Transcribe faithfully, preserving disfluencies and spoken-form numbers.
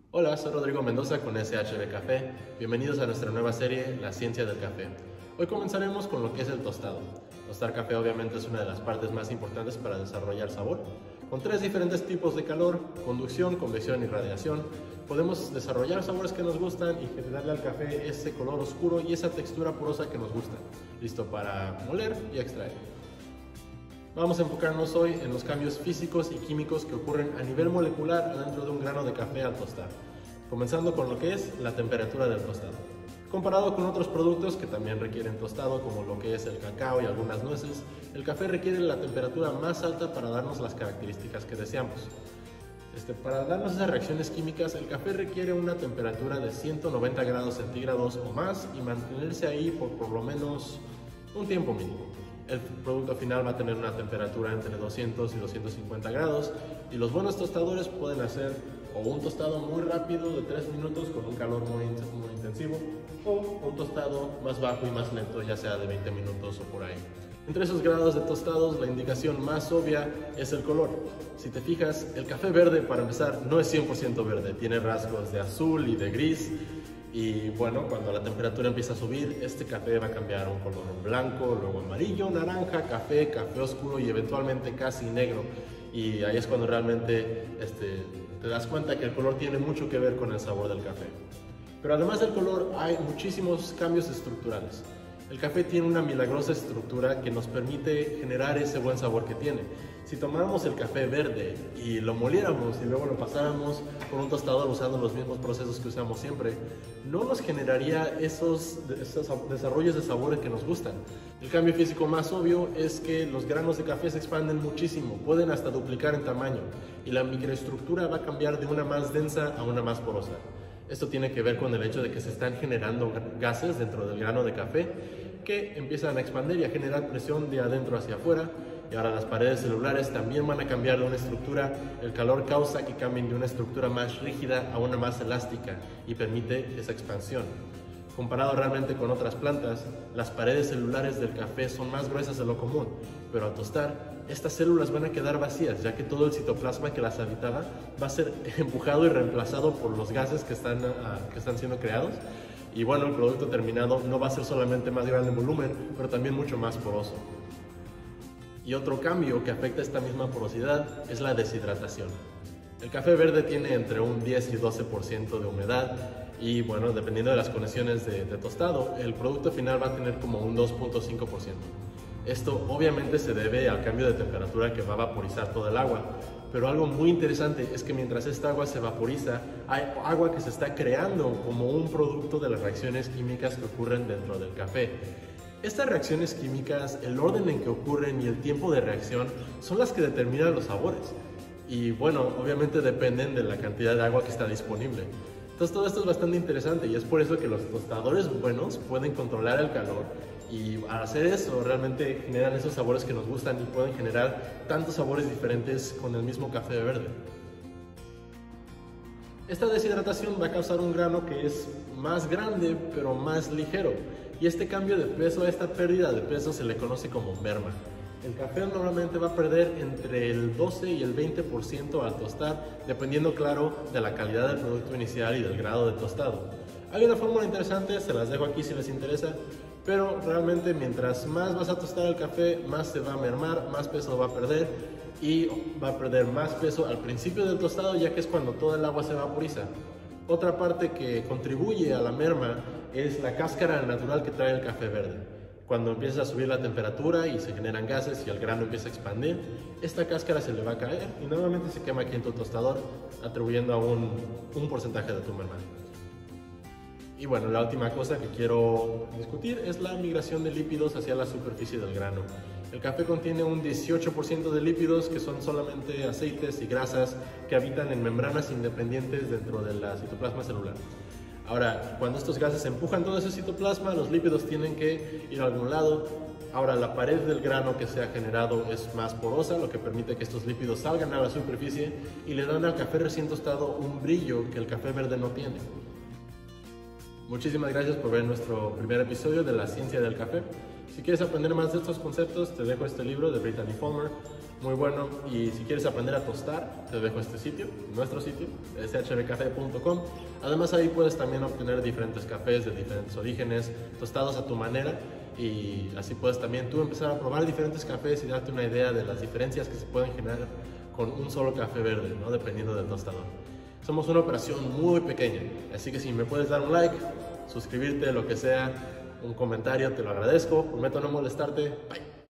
Hola, soy Rodrigo Mendoza con S H B Café. Bienvenidos a nuestra nueva serie, La Ciencia del Café. Hoy comenzaremos con lo que es el tostado. Tostar café obviamente es una de las partes más importantes para desarrollar sabor. Con tres diferentes tipos de calor, conducción, convección y radiación, podemos desarrollar sabores que nos gustan y generarle al café ese color oscuro y esa textura porosa que nos gusta. Listo para moler y extraer. Vamos a enfocarnos hoy en los cambios físicos y químicos que ocurren a nivel molecular dentro de un grano de café al tostar, comenzando con lo que es la temperatura del tostado. Comparado con otros productos que también requieren tostado, como lo que es el cacao y algunas nueces, el café requiere la temperatura más alta para darnos las características que deseamos. Este, para darnos esas reacciones químicas, el café requiere una temperatura de ciento noventa grados centígrados o más y mantenerse ahí por por lo menos un tiempo mínimo. El producto final va a tener una temperatura entre doscientos y doscientos cincuenta grados y los buenos tostadores pueden hacer o un tostado muy rápido de tres minutos con un calor muy, muy intensivo o un tostado más bajo y más lento, ya sea de veinte minutos o por ahí. Entre esos grados de tostados, la indicación más obvia es el color. Si te fijas, el café verde, para empezar, no es cien por ciento verde, tiene rasgos de azul y de gris. Y bueno, cuando la temperatura empieza a subir, este café va a cambiar a un color blanco, luego amarillo, naranja, café, café oscuro y eventualmente casi negro. Y ahí es cuando realmente este, te das cuenta que el color tiene mucho que ver con el sabor del café. Pero además del color hay muchísimos cambios estructurales. El café tiene una milagrosa estructura que nos permite generar ese buen sabor que tiene. Si tomáramos el café verde y lo moliéramos y luego lo pasáramos por un tostador usando los mismos procesos que usamos siempre, no nos generaría esos, esos desarrollos de sabores que nos gustan. El cambio físico más obvio es que los granos de café se expanden muchísimo, pueden hasta duplicar en tamaño y la microestructura va a cambiar de una más densa a una más porosa. Esto tiene que ver con el hecho de que se están generando gases dentro del grano de café que empiezan a expandir y a generar presión de adentro hacia afuera. Y ahora las paredes celulares también van a cambiar de una estructura. El calor causa que cambien de una estructura más rígida a una más elástica y permite esa expansión. Comparado realmente con otras plantas, las paredes celulares del café son más gruesas de lo común, pero al tostar, estas células van a quedar vacías, ya que todo el citoplasma que las habitaba va a ser empujado y reemplazado por los gases que están, uh, que están siendo creados. Y bueno, el producto terminado no va a ser solamente más grande en volumen, pero también mucho más poroso. Y otro cambio que afecta esta misma porosidad es la deshidratación. El café verde tiene entre un diez y doce por ciento de humedad y bueno, dependiendo de las condiciones de, de tostado, el producto final va a tener como un dos punto cinco por ciento. Esto obviamente se debe al cambio de temperatura que va a vaporizar todo el agua, pero algo muy interesante es que mientras esta agua se vaporiza, hay agua que se está creando como un producto de las reacciones químicas que ocurren dentro del café. Estas reacciones químicas, el orden en que ocurren y el tiempo de reacción son las que determinan los sabores. Y bueno, obviamente dependen de la cantidad de agua que está disponible. Entonces todo esto es bastante interesante y es por eso que los tostadores buenos pueden controlar el calor y al hacer eso realmente generan esos sabores que nos gustan y pueden generar tantos sabores diferentes con el mismo café verde. Esta deshidratación va a causar un grano que es más grande pero más ligero y este cambio de peso, esta pérdida de peso se le conoce como merma. El café normalmente va a perder entre el doce y el veinte por ciento al tostar, dependiendo claro de la calidad del producto inicial y del grado de tostado. Hay una fórmula interesante, se las dejo aquí si les interesa, pero realmente mientras más vas a tostar el café, más se va a mermar, más peso va a perder y va a perder más peso al principio del tostado, ya que es cuando toda el agua se vaporiza. Otra parte que contribuye a la merma es la cáscara natural que trae el café verde. Cuando empieza a subir la temperatura y se generan gases y el grano empieza a expandir, esta cáscara se le va a caer y normalmente se quema aquí en tu tostador, atribuyendo a un, un porcentaje de tu merma. Y bueno, la última cosa que quiero discutir es la migración de lípidos hacia la superficie del grano. El café contiene un dieciocho por ciento de lípidos que son solamente aceites y grasas que habitan en membranas independientes dentro del citoplasma celular. Ahora, cuando estos gases empujan todo ese citoplasma, los lípidos tienen que ir a algún lado. Ahora, la pared del grano que se ha generado es más porosa, lo que permite que estos lípidos salgan a la superficie y le dan al café recién tostado un brillo que el café verde no tiene. Muchísimas gracias por ver nuestro primer episodio de La Ciencia del Café. Si quieres aprender más de estos conceptos, te dejo este libro de Brittany Fulmer. muy bueno. Y si quieres aprender a tostar, te dejo este sitio, nuestro sitio, ese hache be café punto com. Además ahí puedes también obtener diferentes cafés de diferentes orígenes, tostados a tu manera, y así puedes también tú empezar a probar diferentes cafés y darte una idea de las diferencias que se pueden generar con un solo café verde, ¿no? Dependiendo del tostador. Somos una operación muy pequeña, así que si me puedes dar un like, suscribirte, lo que sea, un comentario, te lo agradezco. Prometo no molestarte. Bye.